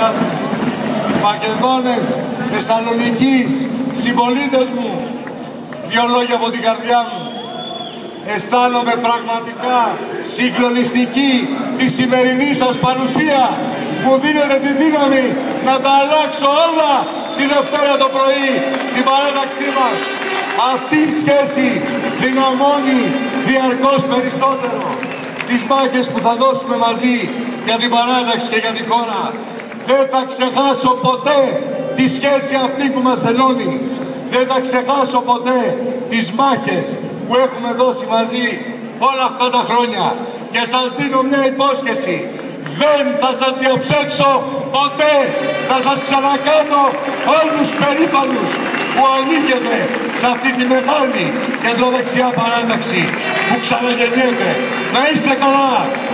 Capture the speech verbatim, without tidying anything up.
πατρίδας μου, Μακεδόνες, Θεσσαλονικής, συμπολίτες μου, δύο λόγια από την καρδιά μου. Αισθάνομαι πραγματικά συγκλονιστική τη σημερινή σας παρουσία. Μου δίνετε τη δύναμη να τα αλλάξω όλα τη Δευτέρα το πρωί στην παράταξή μας. Αυτή η σχέση δυναμώνει διαρκώς περισσότερο στις μάχες που θα δώσουμε μαζί για την παράταξη και για τη χώρα. Δεν θα ξεχάσω ποτέ τη σχέση αυτή που μας ενώνει. Δεν θα ξεχάσω ποτέ τις μάχες που έχουμε δώσει μαζί όλα αυτά τα χρόνια. Και σας δίνω μια υπόσχεση. Δεν θα σας διαψεύσω ποτέ. Θα σας ξανακάνω όλους περήφανους που ανήκετε σε αυτή τη μεγάλη κεντροδεξιά παράταξη που ξαναγεννιέται. Να είστε καλά.